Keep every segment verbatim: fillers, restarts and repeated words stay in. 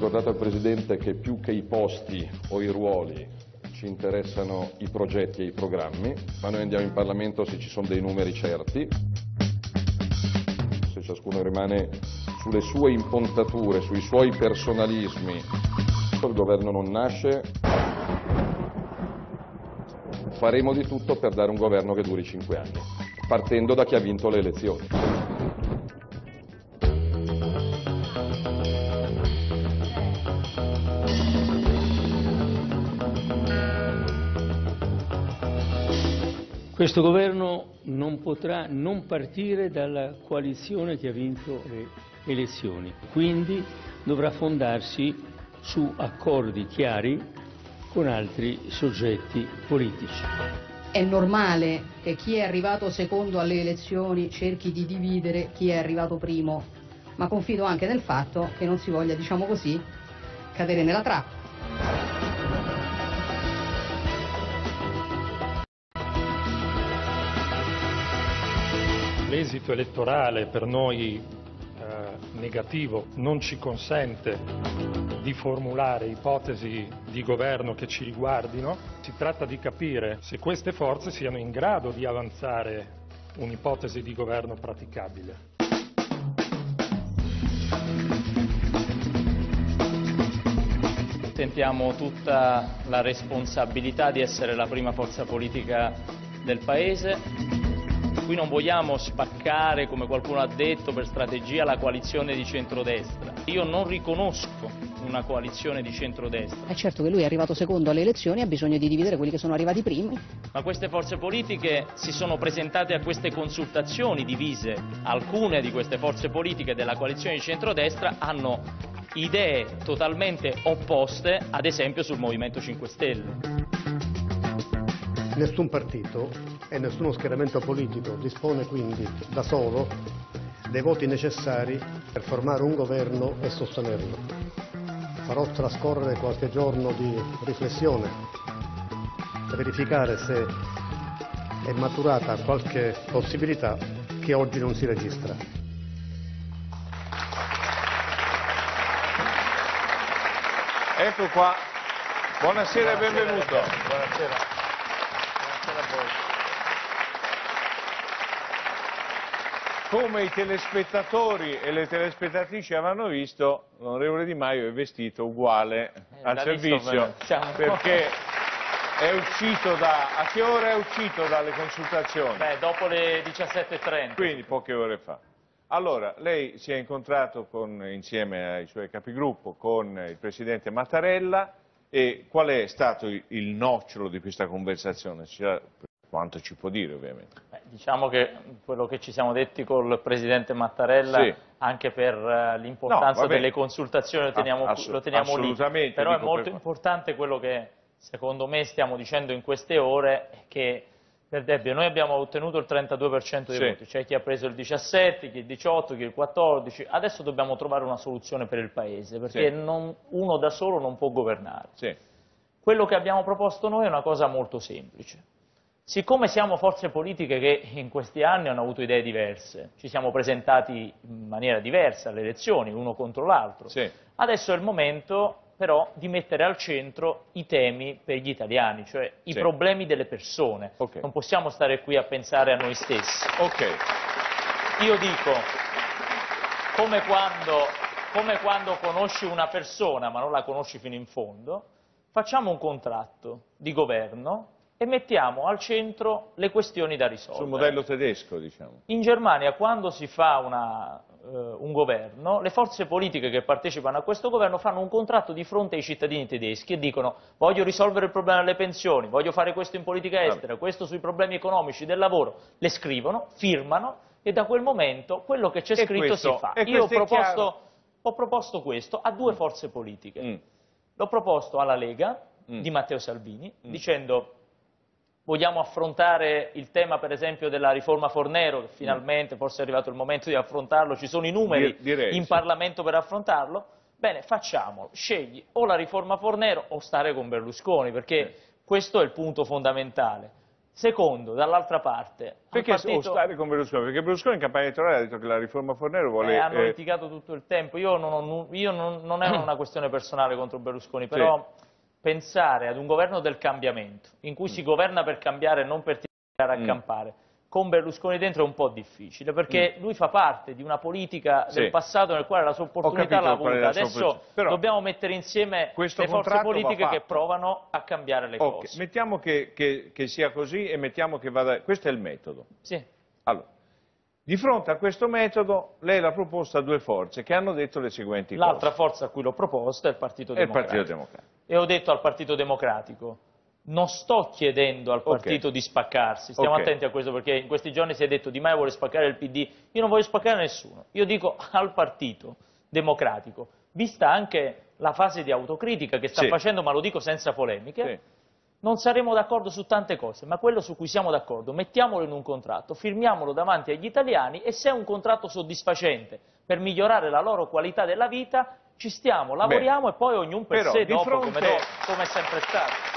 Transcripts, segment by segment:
ricordato al Presidente che più che i posti o i ruoli ci interessano i progetti e i programmi, ma noi andiamo in Parlamento se ci sono dei numeri certi, se ciascuno rimane sulle sue impuntature, sui suoi personalismi. Il governo non nasce, faremo di tutto per dare un governo che duri cinque anni, partendo da chi ha vinto le elezioni. Questo governo non potrà non partire dalla coalizione che ha vinto le elezioni, quindi dovrà fondarsi su accordi chiari con altri soggetti politici. È normale che chi è arrivato secondo alle elezioni cerchi di dividere chi è arrivato primo, ma confido anche nel fatto che non si voglia, diciamo così, cadere nella trappola. L'esito elettorale per noi eh, negativo non ci consente di formulare ipotesi di governo che ci riguardino. Si tratta di capire se queste forze siano in grado di avanzare un'ipotesi di governo praticabile. Sentiamo tutta la responsabilità di essere la prima forza politica del Paese. Qui non vogliamo spaccare, come qualcuno ha detto, per strategia la coalizione di centrodestra. Io non riconosco una coalizione di centrodestra. È certo che lui è arrivato secondo alle elezioni e ha bisogno di dividere quelli che sono arrivati primi. Ma queste forze politiche si sono presentate a queste consultazioni divise. Alcune di queste forze politiche della coalizione di centrodestra hanno idee totalmente opposte, ad esempio sul Movimento cinque Stelle. Nessun partito e nessuno schieramento politico dispone quindi da solo dei voti necessari per formare un governo e sostenerlo. Farò trascorrere qualche giorno di riflessione per verificare se è maturata qualche possibilità che oggi non si registra. Ecco qua. Buonasera e benvenuto. Buonasera. Come i telespettatori e le telespettatrici avranno visto, l'onorevole Di Maio è vestito uguale eh, al servizio diciamo. Perché è uscito da... A che ora è uscito dalle consultazioni? Beh, dopo le diciassette e trenta. Quindi poche ore fa. Allora, lei si è incontrato con, insieme ai suoi capigruppo con il Presidente Mattarella e qual è stato il, il nocciolo di questa conversazione? Cioè, quanto ci può dire, ovviamente? Beh, diciamo che quello che ci siamo detti col Presidente Mattarella, sì, anche per uh, l'importanza no, delle consultazioni, lo teniamo, ah, lo teniamo lì. Però è molto per... importante quello che, secondo me, stiamo dicendo in queste ore, che per Debbio noi abbiamo ottenuto il trentadue per cento dei sì. voti, cioè chi ha preso il diciassette, chi il diciotto, chi il quattordici. Adesso dobbiamo trovare una soluzione per il Paese, perché sì. non, uno da solo non può governare. Sì. Quello che abbiamo proposto noi è una cosa molto semplice. Siccome siamo forze politiche che in questi anni hanno avuto idee diverse, ci siamo presentati in maniera diversa alle elezioni, uno contro l'altro, sì. adesso è il momento però di mettere al centro i temi per gli italiani, cioè i sì. problemi delle persone. Okay. Non possiamo stare qui a pensare a noi stessi. Okay. Io dico, come quando, come quando conosci una persona ma non la conosci fino in fondo, facciamo un contratto di governo e mettiamo al centro le questioni da risolvere. Sul modello tedesco, diciamo. In Germania, quando si fa una, eh, un governo, le forze politiche che partecipano a questo governo fanno un contratto di fronte ai cittadini tedeschi e dicono: voglio risolvere il problema delle pensioni, voglio fare questo in politica estera, questo sui problemi economici del lavoro. Le scrivono, firmano e da quel momento quello che c'è scritto questo, si fa. Io ho proposto, ho proposto questo a due forze politiche. Mm. L'ho proposto alla Lega mm. di Matteo Salvini, mm. dicendo: vogliamo affrontare il tema, per esempio, della riforma Fornero, che finalmente forse è arrivato il momento di affrontarlo, ci sono i numeri Direi, in sì. Parlamento per affrontarlo? Bene, facciamolo, scegli o la riforma Fornero o stare con Berlusconi, perché sì. questo è il punto fondamentale. Secondo, dall'altra parte... Perché partito... stare con Berlusconi? Perché Berlusconi in campagna elettorale ha detto che la riforma Fornero vuole... Eh, hanno eh... litigato tutto il tempo. Io, non, ho, io non, non è una questione personale contro Berlusconi, però sì. Pensare ad un governo del cambiamento, in cui mm. si governa per cambiare e non per tirare a mm. campare, con Berlusconi dentro è un po' difficile, perché mm. lui fa parte di una politica sì. del passato nel quale la sua opportunità l'ha avuta. Adesso Però dobbiamo mettere insieme le forze politiche che provano a cambiare le okay. cose. Mettiamo che, che, che sia così e mettiamo che vada... Questo è il metodo. Sì. Allora, di fronte a questo metodo, lei l'ha proposto a due forze che hanno detto le seguenti cose. L'altra forza a cui l'ho proposto è il Partito Democratico. Il Partito Democratico. E ho detto al Partito Democratico, non sto chiedendo al partito okay. di spaccarsi, stiamo okay. attenti a questo perché in questi giorni si è detto Di Maio vuole spaccare il P D, io non voglio spaccare nessuno, io dico al Partito Democratico, vista anche la fase di autocritica che sta sì. facendo, ma lo dico senza polemiche, sì. non saremo d'accordo su tante cose, ma quello su cui siamo d'accordo, mettiamolo in un contratto, firmiamolo davanti agli italiani e se è un contratto soddisfacente per migliorare la loro qualità della vita, ci stiamo, lavoriamo Beh, e poi ognuno per sé dopo, fronte... come, do, come è sempre stato.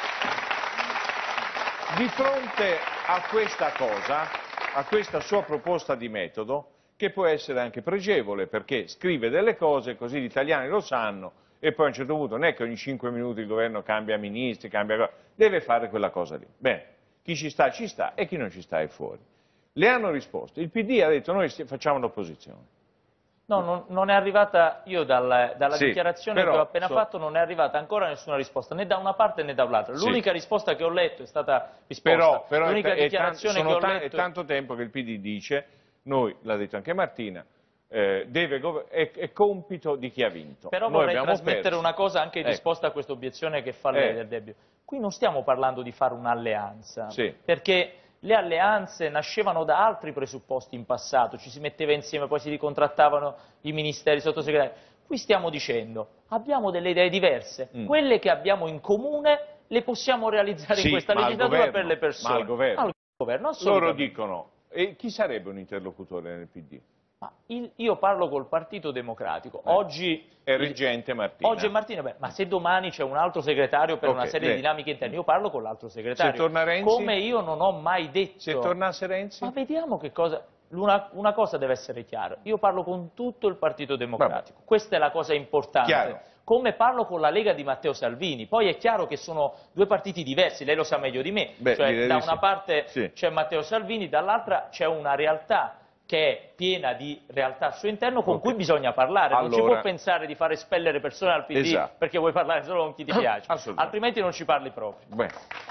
Di fronte a questa cosa, a questa sua proposta di metodo, che può essere anche pregevole, perché scrive delle cose, così gli italiani lo sanno, e poi a un certo punto non è che ogni cinque minuti il governo cambia ministri, cambia cosa, deve fare quella cosa lì. Bene, chi ci sta ci sta e chi non ci sta è fuori. Le hanno risposto, il P D ha detto noi facciamo l'opposizione. No, non, non è arrivata, io dal, dalla sì, dichiarazione però, che ho appena so... fatto non è arrivata ancora nessuna risposta, né da una parte né dall'altra. L'unica sì. risposta che ho letto è stata risposta. Però, però l'unica è, dichiarazione è, che ho ta letto... è tanto tempo che il P D dice, noi, l'ha detto anche Martina, eh, deve è, è compito di chi ha vinto. Però noi vorrei trasmettere perso. una cosa anche in ecco. risposta a questa obiezione che fa lei eh. del debito. Qui non stiamo parlando di fare un'alleanza, sì. perché... Le alleanze nascevano da altri presupposti in passato, ci si metteva insieme, poi si ricontrattavano i ministeri, i sottosegretari. Qui stiamo dicendo, abbiamo delle idee diverse, mm. quelle che abbiamo in comune le possiamo realizzare sì, in questa legislatura governo, per le persone. Ma al governo. Al governo Loro dicono, e chi sarebbe un interlocutore nel P D? Ma il, io parlo col Partito Democratico, eh. oggi... È reggente Martina. Oggi è Martina, beh, ma se domani c'è un altro segretario per okay, una serie lei. di dinamiche interne, io parlo con l'altro segretario. Se torna Renzi? Come io non ho mai detto... Se tornasse Renzi? Ma vediamo che cosa... Una, una cosa deve essere chiara, io parlo con tutto il Partito Democratico, Vabbè. questa è la cosa importante. Chiaro. Come parlo con la Lega di Matteo Salvini, poi è chiaro che sono due partiti diversi, lei lo sa meglio di me, Beh, cioè da una sì. parte sì. c'è Matteo Salvini, dall'altra c'è una realtà che è piena di realtà al suo interno con okay. cui bisogna parlare, allora... non si può pensare di fare espellere persone al P D esatto. perché vuoi parlare solo con chi ti piace, altrimenti non ci parli proprio. Beh.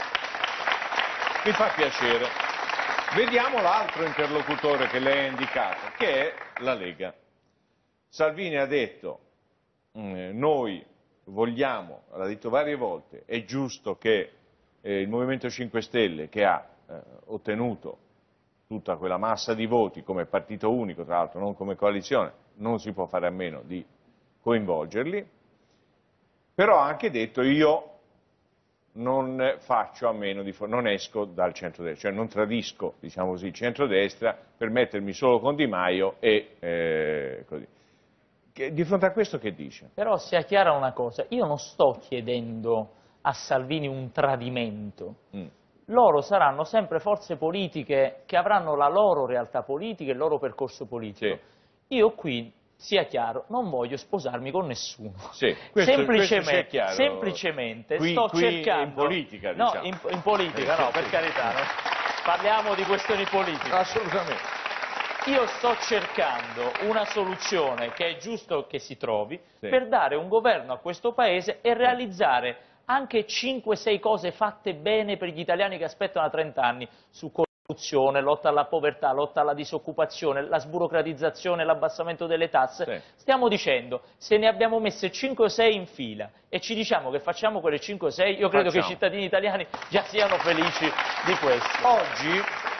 Mi fa piacere. Vediamo l'altro interlocutore che lei ha indicato, che è la Lega. Salvini ha detto, eh, noi vogliamo, l'ha detto varie volte, è giusto che eh, il Movimento cinque Stelle, che ha eh, ottenuto tutta quella massa di voti come partito unico, tra l'altro non come coalizione, non si può fare a meno di coinvolgerli, però ha anche detto io non faccio a meno di, non esco dal centrodestra, cioè non tradisco, diciamo così, il centrodestra per mettermi solo con Di Maio e eh, così. Di fronte a questo che dice? Però sia chiara una cosa, io non sto chiedendo a Salvini un tradimento. Mm. Loro saranno sempre forze politiche che avranno la loro realtà politica e il loro percorso politico. Sì. Io qui, sia chiaro, non voglio sposarmi con nessuno. Sì, questo, semplicemente, questo semplicemente qui, sto qui cercando... in politica, diciamo. No, in, in politica, no, per carità. No? Parliamo di questioni politiche. Assolutamente. Io sto cercando una soluzione che è giusto che si trovi sì. per dare un governo a questo Paese e realizzare anche cinque sei cose fatte bene per gli italiani che aspettano da trenta anni su corruzione, lotta alla povertà, lotta alla disoccupazione, la sburocratizzazione, l'abbassamento delle tasse. Sì. Stiamo dicendo, se ne abbiamo messe cinque o sei in fila e ci diciamo che facciamo quelle cinque o sei, io credo Facciamo. che i cittadini italiani già siano felici di questo. Oggi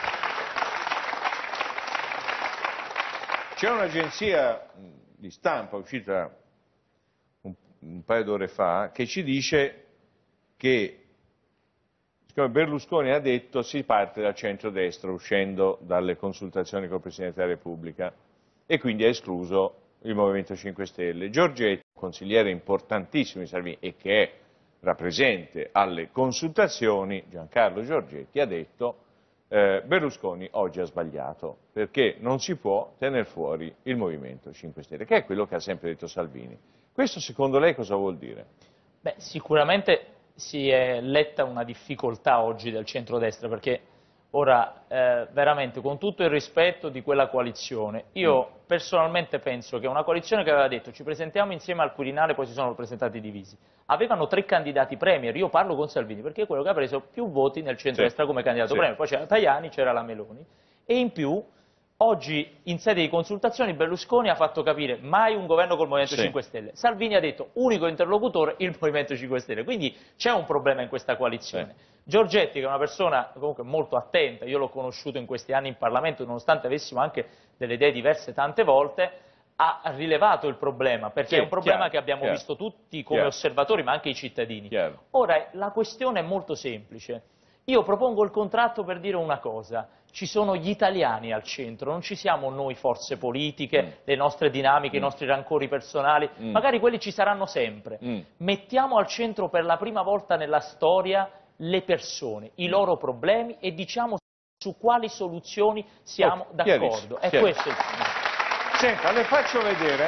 c'è un'agenzia di stampa uscita un, un paio d'ore fa che ci dice che siccome Berlusconi ha detto si parte dal centrodestra uscendo dalle consultazioni col Presidente della Repubblica e quindi ha escluso il Movimento cinque Stelle. Giorgetti, consigliere importantissimo di Salvini e che è rappresente alle consultazioni, Giancarlo Giorgetti, ha detto eh, Berlusconi oggi ha sbagliato, perché non si può tenere fuori il Movimento cinque Stelle, che è quello che ha sempre detto Salvini. Questo secondo lei cosa vuol dire? Beh, sicuramente si è letta una difficoltà oggi del centrodestra, perché ora eh, veramente con tutto il rispetto di quella coalizione, io mm. personalmente penso che una coalizione che aveva detto ci presentiamo insieme al Quirinale, poi si sono presentati divisi, avevano tre candidati premier, io parlo con Salvini perché è quello che ha preso più voti nel centrodestra sì. come candidato sì. premier, poi c'era Tajani, c'era la Meloni, e in più oggi in sede di consultazioni Berlusconi ha fatto capire mai un governo col Movimento sì. cinque Stelle, Salvini ha detto unico interlocutore il Movimento cinque Stelle, quindi c'è un problema in questa coalizione. Sì. Giorgetti, che è una persona comunque molto attenta, io l'ho conosciuto in questi anni in Parlamento, nonostante avessimo anche delle idee diverse tante volte, ha rilevato il problema, perché sì, è un problema chiaro, che abbiamo chiaro, visto tutti come chiaro. osservatori, ma anche i cittadini. Chiaro. Ora, la questione è molto semplice. Io propongo il contratto per dire una cosa, ci sono gli italiani al centro, non ci siamo noi forze politiche, mm. le nostre dinamiche, mm. i nostri rancori personali, mm. magari quelli ci saranno sempre. Mm. Mettiamo al centro per la prima volta nella storia le persone, i loro problemi e diciamo su quali soluzioni siamo oh, d'accordo. È questo il punto. Senta, le faccio vedere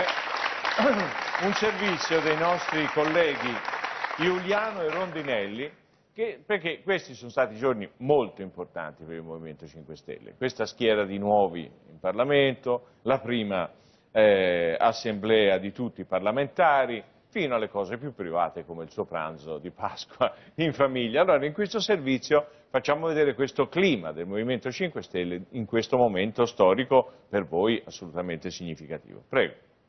un servizio dei nostri colleghi Giuliano e Rondinelli, che, perché questi sono stati giorni molto importanti per il Movimento cinque Stelle. Questa schiera di nuovi in Parlamento, la prima eh, assemblea di tutti i parlamentari, fino alle cose più private come il suo pranzo di Pasqua in famiglia. Allora in questo servizio facciamo vedere questo clima del Movimento cinque Stelle in questo momento storico per voi assolutamente significativo. Prego.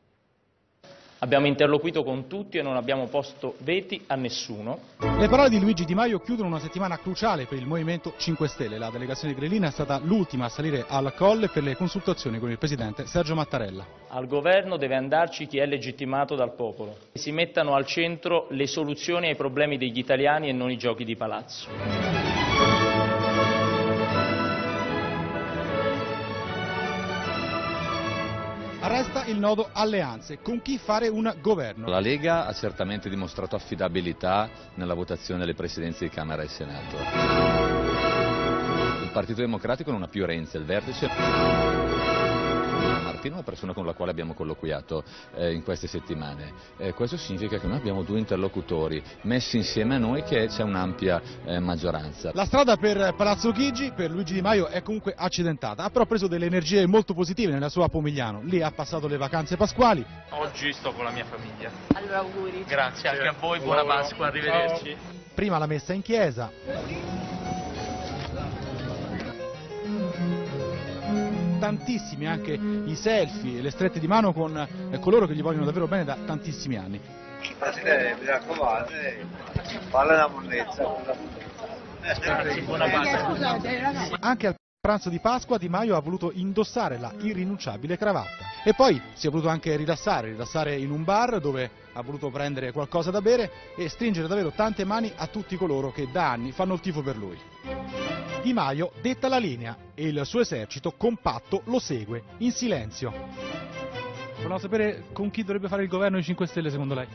Abbiamo interloquito con tutti e non abbiamo posto veti a nessuno. Le parole di Luigi Di Maio chiudono una settimana cruciale per il Movimento cinque Stelle. La delegazione grillina è stata l'ultima a salire al Colle per le consultazioni con il presidente Sergio Mattarella. Al governo deve andarci chi è legittimato dal popolo. Si mettano al centro le soluzioni ai problemi degli italiani e non i giochi di palazzo. Resta il nodo alleanze, con chi fare un governo. La Lega ha certamente dimostrato affidabilità nella votazione delle presidenze di Camera e Senato. Il Partito Democratico non ha più Renzi al vertice. Martino è una persona con la quale abbiamo colloquiato eh, in queste settimane. Eh, questo significa che noi abbiamo due interlocutori messi insieme a noi, che c'è un'ampia eh, maggioranza. La strada per Palazzo Chigi, per Luigi Di Maio, è comunque accidentata, ha però preso delle energie molto positive nella sua Pomigliano. Lì ha passato le vacanze pasquali. Oggi sto con la mia famiglia. Allora auguri. Grazie, anche a voi, buona Pasqua, arrivederci. Ciao. Prima la messa in chiesa. Tantissimi anche i selfie e le strette di mano con eh, coloro che gli vogliono davvero bene da tantissimi anni. Mi raccomando, falla una monnezza. Anche al pranzo di Pasqua Di Maio ha voluto indossare la irrinunciabile cravatta. E poi si è voluto anche rilassare, rilassare in un bar dove ha voluto prendere qualcosa da bere e stringere davvero tante mani a tutti coloro che da anni fanno il tifo per lui. Di Maio detta la linea e il suo esercito compatto lo segue, in silenzio. Volevo sapere con chi dovrebbe fare il governo i cinque Stelle secondo lei?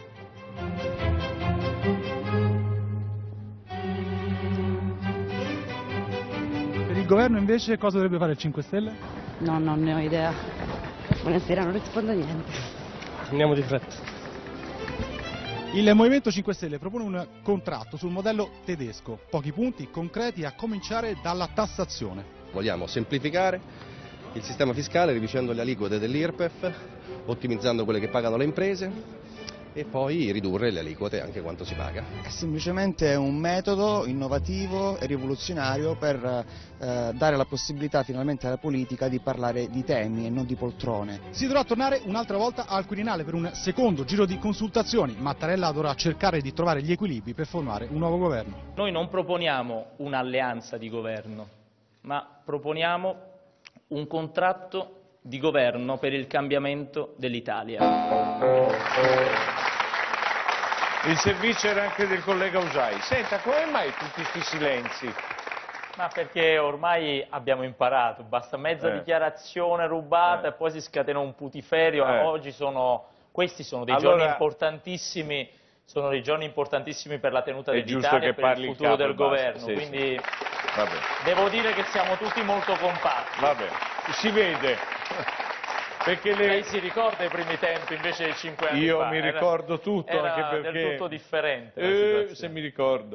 Per il governo invece cosa dovrebbe fare il cinque Stelle? No, non ne ho idea. Buonasera, non rispondo a niente. Andiamo di fretta. Il Movimento cinque Stelle propone un contratto sul modello tedesco, pochi punti concreti a cominciare dalla tassazione. Vogliamo semplificare il sistema fiscale riducendo le aliquote dell'I R P E F, ottimizzando quelle che pagano le imprese e poi ridurre le aliquote anche quanto si paga. È semplicemente un metodo innovativo e rivoluzionario per eh, dare la possibilità finalmente alla politica di parlare di temi e non di poltrone. Si dovrà tornare un'altra volta al Quirinale per un secondo giro di consultazioni. Mattarella dovrà cercare di trovare gli equilibri per formare un nuovo governo. Noi non proponiamo un'alleanza di governo, ma proponiamo un contratto di governo per il cambiamento dell'Italia. Il servizio era anche del collega Usai. Senta, come mai tutti questi silenzi? Ma perché ormai abbiamo imparato, basta mezza eh. dichiarazione rubata eh. e poi si scatena un putiferio. Eh. Oggi sono, questi sono dei allora... giorni importantissimi sono dei giorni importantissimi per la tenuta dell'Italia e per il futuro del governo, sì, quindi sì. Vabbè. Devo dire che siamo tutti molto compatti. Vabbè, si vede. Perché le... Lei si ricorda i primi tempi invece dei cinque anni Io fa? mi ricordo tutto, era anche perché... del tutto differente. Eh, se mi ricordo.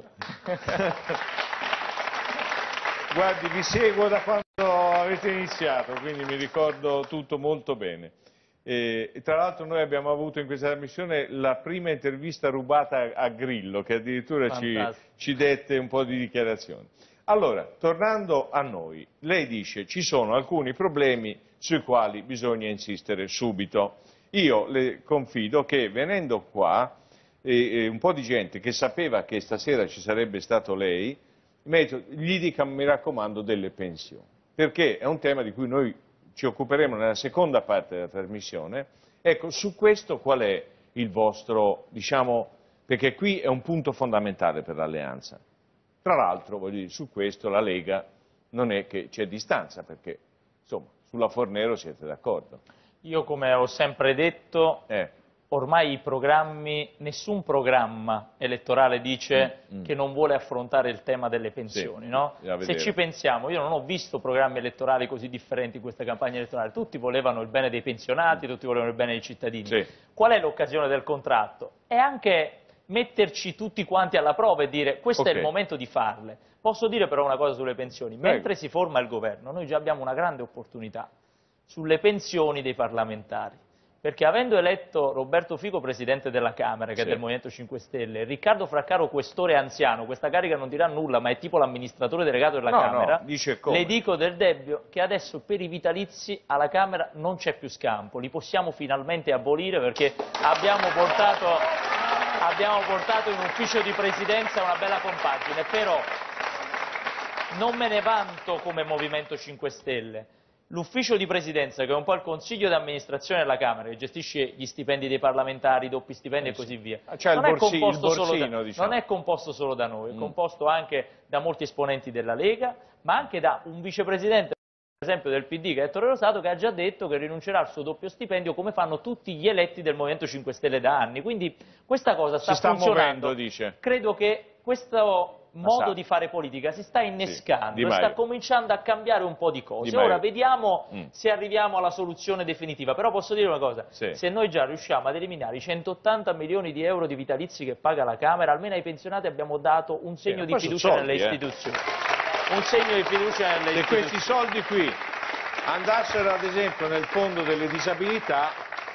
Guardi, vi seguo da quando avete iniziato, quindi mi ricordo tutto molto bene. E, e tra l'altro noi abbiamo avuto in questa trasmissione la prima intervista rubata a Grillo, che addirittura ci, ci dette un po' di dichiarazioni. Allora, tornando a noi, lei dice ci sono alcuni problemi sui quali bisogna insistere subito. Io le confido che venendo qua, eh, eh, un po' di gente che sapeva che stasera ci sarebbe stato lei, gli dica, mi raccomando, delle pensioni, perché è un tema di cui noi ci occuperemo nella seconda parte della trasmissione. Ecco, su questo qual è il vostro, diciamo, perché qui è un punto fondamentale per l'alleanza. Tra l'altro, voglio dire, su questo la Lega non è che c'è distanza, perché insomma sulla Fornero siete d'accordo. Io, come ho sempre detto, eh. ormai i programmi, nessun programma elettorale dice mm, mm. che non vuole affrontare il tema delle pensioni, sì, no? Se ci pensiamo, io non ho visto programmi elettorali così differenti in queste campagne elettorali, tutti volevano il bene dei pensionati, mm. tutti volevano il bene dei cittadini. Sì. Qual è l'occasione del contratto? È anche metterci tutti quanti alla prova e dire questo okay. è il momento di farle. Posso dire però una cosa sulle pensioni, Prego. mentre si forma il governo noi già abbiamo una grande opportunità sulle pensioni dei parlamentari, perché avendo eletto Roberto Fico presidente della Camera, che sì. è del Movimento cinque Stelle, Riccardo Fraccaro questore anziano, questa carica non dirà nulla ma è tipo l'amministratore delegato della no, Camera, no, dice come. le dico del Debbio che adesso per i vitalizi alla Camera non c'è più scampo, li possiamo finalmente abolire perché abbiamo portato... abbiamo portato in ufficio di presidenza una bella compagine, però non me ne vanto come Movimento cinque Stelle. L'ufficio di presidenza, che è un po' il consiglio di amministrazione della Camera, che gestisce gli stipendi dei parlamentari, i doppi stipendi eh sì. e così via, cioè non, il è borsi, composto il solo borsino, da, diciamo. non è composto solo da noi, è mm. composto anche da molti esponenti della Lega, ma anche da un vicepresidente, per esempio del P D, che è Ettore Rosato, che ha già detto che rinuncerà al suo doppio stipendio come fanno tutti gli eletti del Movimento cinque Stelle da anni. Quindi questa cosa sta, si sta funzionando. Muovendo, dice. Credo che questo modo di fare politica si sta innescando, sì, sta cominciando a cambiare un po' di cose. Di Ora vediamo mm. se arriviamo alla soluzione definitiva, però posso dire una cosa, sì. se noi già riusciamo ad eliminare i centottanta milioni di euro di vitalizi che paga la Camera, almeno ai pensionati abbiamo dato un segno sì, di fiducia soldi, nelle eh. istituzioni. Un segno di fiducia nelle se istituzioni. Se questi soldi qui andassero ad esempio nel fondo delle disabilità,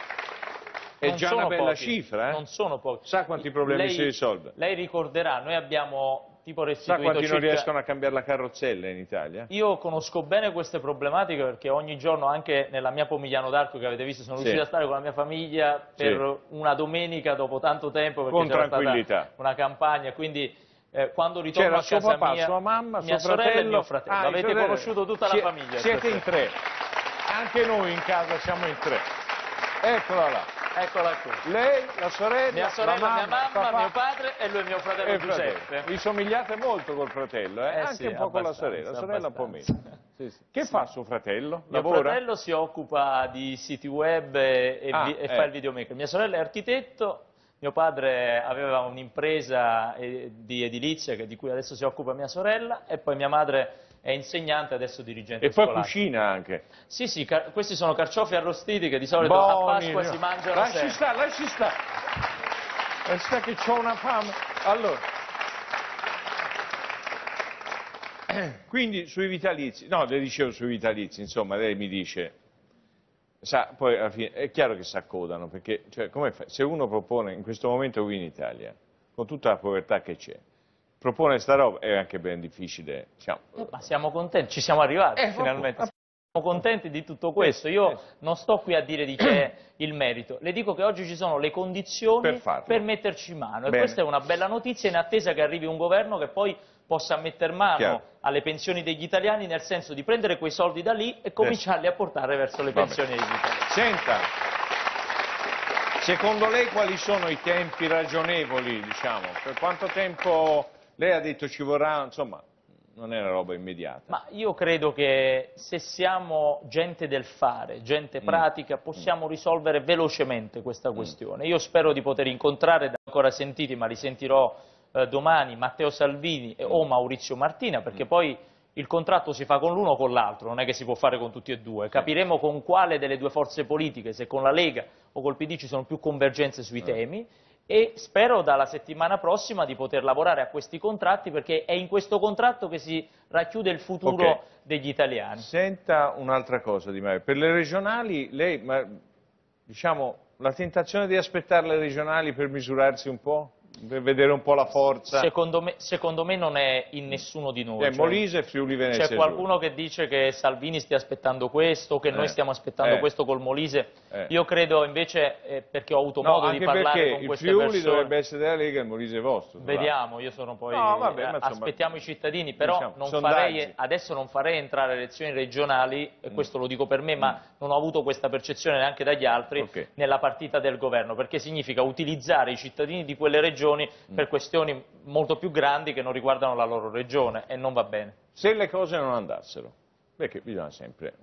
è non già una bella pochi, cifra, eh? Non sono pochi. Sa quanti problemi lei, si risolve? Lei ricorderà, noi abbiamo tipo restituito Sa quanti circa... non riescono a cambiare la carrozzella in Italia? Io conosco bene queste problematiche perché ogni giorno anche nella mia Pomigliano d'Arco, che avete visto, sono sì. riuscito a stare con la mia famiglia per sì. una domenica dopo tanto tempo, perché c'era stata una campagna, quindi eh, quando ritorno a casa papà, mia, sua mamma, mia suo sorella fratello, e mio fratello, ah, avete sorelle. conosciuto tutta Sie la famiglia. Siete in tre, anche noi in casa siamo in tre. Eccola là. Eccola qui. Lei, la sorella, mia sorella, la mamma, mia mamma, papà, mio padre e lui mio fratello Giuseppe. Fratello. Vi somigliate molto col fratello, eh? Eh anche sì, un po' con la sorella, la sorella un po' meno. Sì, sì. Che sì. fa suo fratello? Mio Lavora? fratello si occupa di siti web e, e, ah, e eh. fa il videomaker. Mia sorella è architetto, mio padre aveva un'impresa di edilizia che, di cui adesso si occupa mia sorella, e poi mia madre è insegnante, adesso dirigente e poi scolastico. Cucina anche. Sì, sì, questi sono carciofi arrostiti che di solito Buoni, a Pasqua si mangiano lasci sempre. sta, lasci sta, lasci sta che c'ho una fame. Allora, quindi sui vitalizi, no, le dicevo sui vitalizi, insomma, lei mi dice, sa, poi alla fine è chiaro che si accodano, perché cioè, come fa? Se uno propone in questo momento qui in Italia, con tutta la povertà che c'è, propone sta roba è anche ben difficile, diciamo. Eh, ma siamo contenti, ci siamo arrivati eh, finalmente. Siamo contenti di tutto questo. Io non sto qui a dire di chi è il merito, le dico che oggi ci sono le condizioni per, per metterci mano. Bene. E questa è una bella notizia in attesa che arrivi un governo che poi possa mettere mano Chiaro. alle pensioni degli italiani, nel senso di prendere quei soldi da lì e cominciarli a portare verso le pensioni Vabbè. degli italiani. Senta, secondo lei quali sono i tempi ragionevoli, diciamo? Per quanto tempo... Lei ha detto ci vorrà, insomma, non è una roba immediata. Ma io credo che se siamo gente del fare, gente pratica, mm. possiamo risolvere velocemente questa questione. Mm. Io spero di poter incontrare, da ancora sentiti, ma li sentirò eh, domani, Matteo Salvini mm. o Maurizio Martina, perché mm. poi il contratto si fa con l'uno o con l'altro, non è che si può fare con tutti e due. Capiremo con quale delle due forze politiche, se con la Lega o col P D ci sono più convergenze sui mm. temi, e spero dalla settimana prossima di poter lavorare a questi contratti, perché è in questo contratto che si racchiude il futuro okay. degli italiani. Senta un'altra cosa Di Maio, per le regionali lei, ma, diciamo, la tentazione di aspettare le regionali per misurarsi un po'? Per vedere un po' la forza? Secondo me, secondo me non è in nessuno di noi. È cioè, Molise e Friuli Venezia C'è qualcuno che dice che Salvini stia aspettando questo, che eh, noi stiamo aspettando eh, questo col Molise. Eh. Io credo invece, eh, perché ho avuto no, modo di parlare con queste persone... il Friuli dovrebbe essere della Lega e il Molise è vostro. Vediamo, io sono poi... No, vabbè, ma insomma, aspettiamo i cittadini, però diciamo, non farei, adesso non farei entrare elezioni regionali, e questo mm. lo dico per me, mm. ma non ho avuto questa percezione neanche dagli altri, okay. nella partita del governo, perché significa utilizzare i cittadini di quelle regioni mm. per questioni molto più grandi che non riguardano la loro regione, e non va bene. Se le cose non andassero, perché bisogna sempre...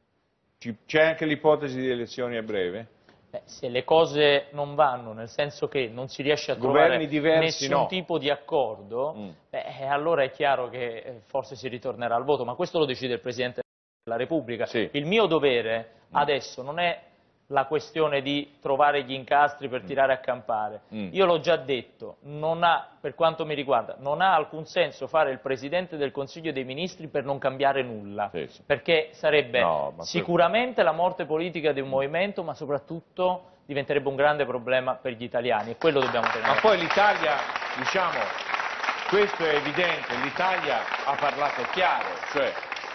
C'è anche l'ipotesi di elezioni a breve? Beh, se le cose non vanno, nel senso che non si riesce a trovare diversi, nessun no. tipo di accordo, mm. beh, allora è chiaro che forse si ritornerà al voto, ma questo lo decide il Presidente della Repubblica. Sì. Il mio dovere mm. adesso non è la questione di trovare gli incastri per tirare a campare. Mm. Io l'ho già detto, non ha, per quanto mi riguarda, non ha alcun senso fare il Presidente del Consiglio dei Ministri per non cambiare nulla, sì, sì. perché sarebbe no, sicuramente la morte politica di un movimento, ma soprattutto diventerebbe un grande problema per gli italiani, e quello dobbiamo tenere. Ma poi l'Italia, diciamo, questo è evidente, l'Italia ha parlato chiaro, cioè...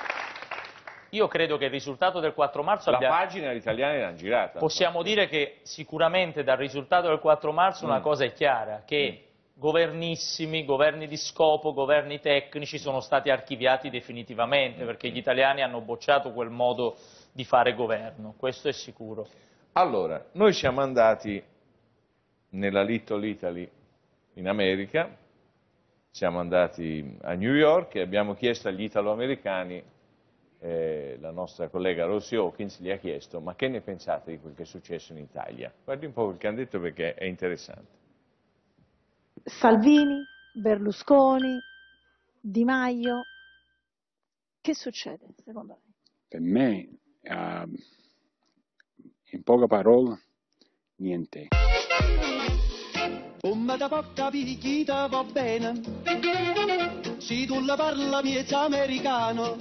Io credo che il risultato del quattro marzo la abbia... pagina agli italiani l'hanno girata. Possiamo dire che sicuramente dal risultato del quattro marzo mm. una cosa è chiara, che mm. governissimi, governi di scopo, governi tecnici sono stati archiviati definitivamente, mm. perché gli italiani hanno bocciato quel modo di fare governo, questo è sicuro. Allora, noi siamo andati nella Little Italy in America, siamo andati a New York e abbiamo chiesto agli italo-americani, Eh, la nostra collega Rosie Hawkins gli ha chiesto: ma che ne pensate di quel che è successo in Italia? Guardi un po' quel che hanno detto, perché è interessante. Salvini, Berlusconi, Di Maio, che succede secondo lei? Per me, uh, in poche parole, niente. Come da porta picchita va bene, se tu la parla miezza americano.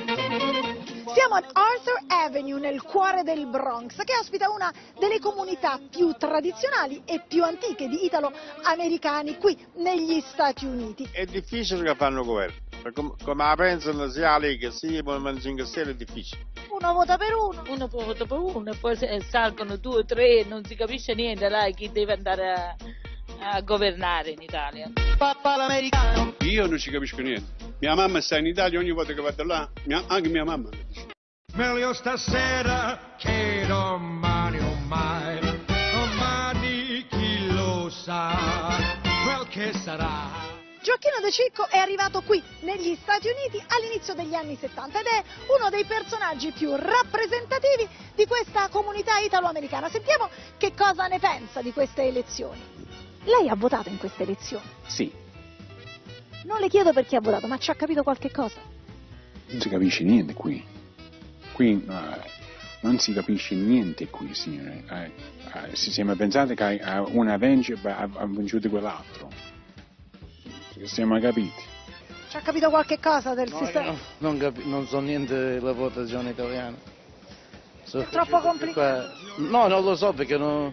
Siamo ad Arthur Avenue, nel cuore del Bronx, che ospita una delle comunità più tradizionali e più antiche di italo-americani qui negli Stati Uniti. È difficile che fanno governo, come, come la pensano sia la Lega sia il Movimento cinque Stelle, è difficile. Uno vota per uno. Uno vota per uno e poi salgono due o tre e non si capisce niente, là, chi deve andare a... a governare in Italia. Papà l'americano. Io non ci capisco niente. Mia mamma sta in Italia, ogni volta che vado là, mia, anche mia mamma mi dice: meglio stasera che domani o mai, domani chi lo sa, quel che sarà. Gioacchino De Cicco è arrivato qui negli Stati Uniti all'inizio degli anni settanta ed è uno dei personaggi più rappresentativi di questa comunità italo-americana. Sentiamo che cosa ne pensa di queste elezioni. Lei ha votato in queste elezioni? Sì. Non le chiedo perché ha votato, ma ci ha capito qualche cosa? Non si capisce niente qui. Qui uh, non si capisce niente qui, signore. Uh, uh, si sembra pensate che uh, una vince ha, ha vinto quell'altro. Ci siamo capiti. Ci ha capito qualche cosa del no, sistema? No, non, capi non so niente della votazione italiana. So, è troppo complicato? No, non lo so perché non...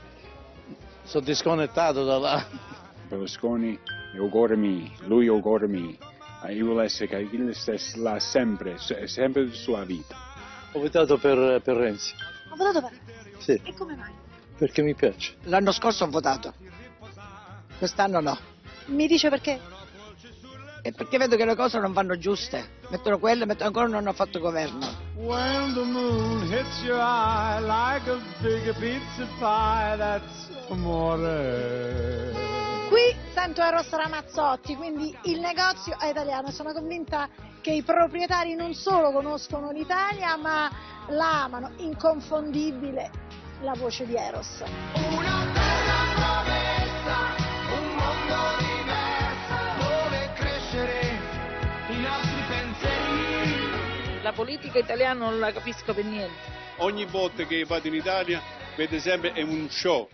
sono disconnettato da là. Berlusconi è il cuore mio, lui è il cuore mio. Io voglio essere che lui stesso là sempre, sempre la sua vita. Ho votato per, per Renzi. Ho votato per Renzi? Sì. E come mai? Perché mi piace. L'anno scorso ho votato, quest'anno no. Mi dice perché? E perché vedo che le cose non vanno giuste. Mettono quelle, mettono ancora non hanno fatto governo. When the moon hits your eye like a big pizza pie, that's amore. Qui Sento Eros Ramazzotti, quindi il negozio è italiano. Sono convinta che i proprietari non solo conoscono l'Italia, ma la amano. Inconfondibile la voce di Eros. Una bella promessa, un mondo diverso, dove crescere i nostri pensieri. La politica italiana non la capisco per niente. Ogni volta che vado in Italia vede sempre è un show.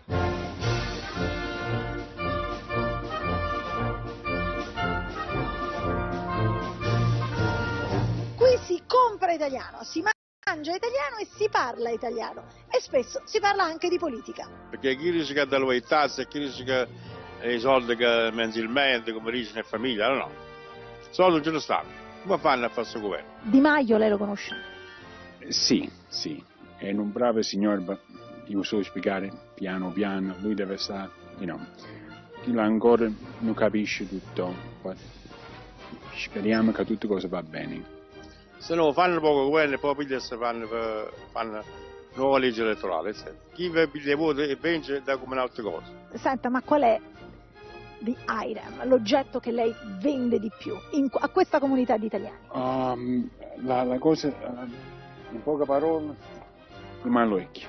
Qui si compra italiano, si mangia italiano e si parla italiano e spesso si parla anche di politica. Perché chi rischia dalle tasse, chi rischia i soldi che mensilmente, come dice in famiglia, no, no. Soldi non ce ne stanno. Come fanno a fare questo governo? Di Maio lei lo conosce? Sì, sì, è un bravo signore, ma io so spiegare piano piano, lui deve stare, you know, lui ancora non capisce tutto, speriamo che tutte cose va bene. Se no fanno poco governo e poi pigliano fanno, fanno nuova legge elettorale, eccetera. Chi piglia voti e vince da come un'altra cosa. Senta, ma qual è di Irem l'oggetto che lei vende di più in, a questa comunità di italiani? Um, la, la cosa, uh, in poche parole, il malocchio.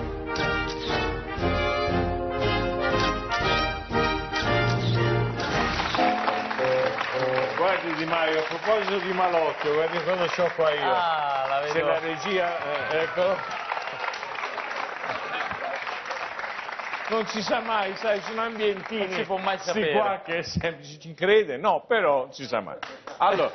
Guardi Di Maio, a proposito di malocchio, guardi cosa c'ho qua io. Ah, la vedo. Se la regia, eh, ecco. Non si sa mai, sai, sono ambientini. Non si può mai sapere. Sti qua che sempre ci crede, no, però non si sa mai. Allora,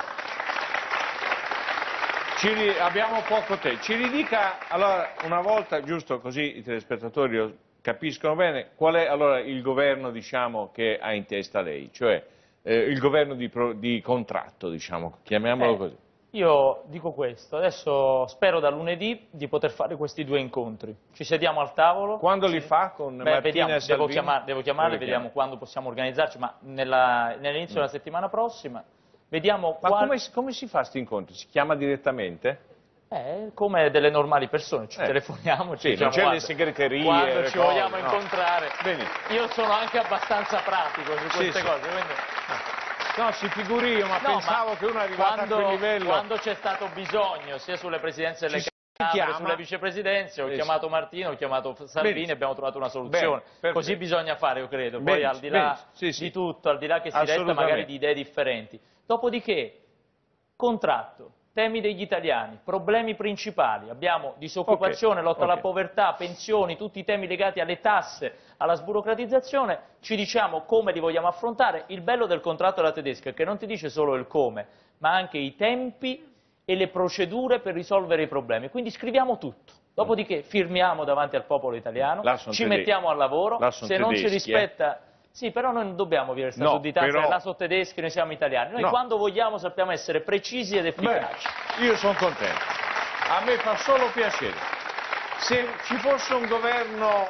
ci ri, abbiamo poco tempo. Ci ridica, allora, una volta, giusto così i telespettatori capiscono bene, qual è allora il governo, diciamo, che ha in testa lei? Cioè, eh, il governo di, pro, di contratto, diciamo, chiamiamolo eh. così. Io dico questo, adesso spero da lunedì di poter fare questi due incontri. Ci sediamo al tavolo. Quando ci... li fa con Beh, Martina vediamo, e Salvini? Devo, chiamar, devo chiamarli, vediamo quando possiamo organizzarci, ma nell'inizio mm. della settimana prossima vediamo... Ma qual... come, come si fa questi incontri? Si chiama direttamente? Eh, come delle normali persone, ci eh. telefoniamo, ci sì, diciamo, non c'è le segreterie, quando le ci cose, vogliamo no. incontrare. Bene. Io sono anche abbastanza pratico su queste sì, cose, sì. Quindi... No, si figuri io, ma no, pensavo ma che uno arrivato quando, a quel livello... Quando c'è stato bisogno, sia sulle presidenze delle Camere, sulle vicepresidenze, ho eh, chiamato Martino, ho chiamato Salvini e abbiamo trovato una soluzione. Bene, così bisogna fare, io credo. Poi bene, al di là sì, sì. di tutto, al di là che si resta magari di idee differenti. Dopodiché, contratto, temi degli italiani, problemi principali, abbiamo disoccupazione, okay, lotta okay. alla povertà, pensioni, tutti i temi legati alle tasse, alla sburocratizzazione, ci diciamo come li vogliamo affrontare. Il bello del contratto della tedesca è che non ti dice solo il come, ma anche i tempi e le procedure per risolvere i problemi, quindi scriviamo tutto. Dopodiché firmiamo davanti al popolo italiano, ci mettiamo al lavoro, se non ci rispetta... Sì, però noi non dobbiamo avere questa no, sudditanza, però... la so tedeschi, noi siamo italiani. Noi no. quando vogliamo sappiamo essere precisi ed efficaci. Beh, io sono contento. A me fa solo piacere. Se ci fosse un governo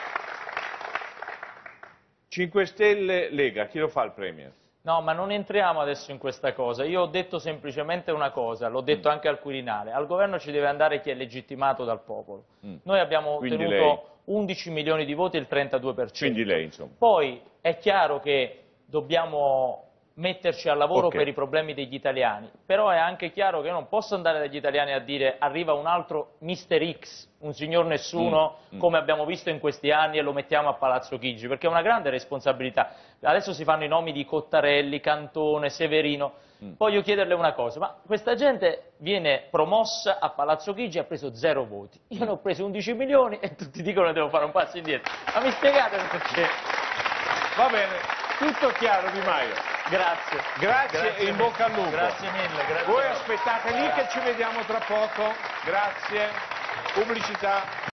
cinque Stelle Lega, chi lo fa il Premier? No, ma non entriamo adesso in questa cosa. Io ho detto semplicemente una cosa, l'ho detto mm. anche al Quirinale. Al governo ci deve andare chi è legittimato dal popolo. Mm. Noi abbiamo Quindi ottenuto... lei... undici milioni di voti, il trentadue per cento. Quindi lei, insomma. Poi è chiaro che dobbiamo metterci al lavoro okay. per i problemi degli italiani, però è anche chiaro che io non posso andare dagli italiani a dire arriva un altro mister X, un signor nessuno, mm. come abbiamo visto in questi anni e lo mettiamo a Palazzo Chigi, perché è una grande responsabilità. Adesso si fanno i nomi di Cottarelli, Cantone, Severino. Mm. Voglio chiederle una cosa, ma questa gente viene promossa a Palazzo Chigi e ha preso zero voti. Io ne ho preso undici milioni e tutti dicono che devo fare un passo indietro. Ma mi spiegate perché? Va bene, tutto chiaro Di Maio. Grazie. Grazie, grazie e in bocca al lupo. Grazie mille. Grazie. Voi aspettate lì che ci vediamo tra poco. Grazie. Pubblicità.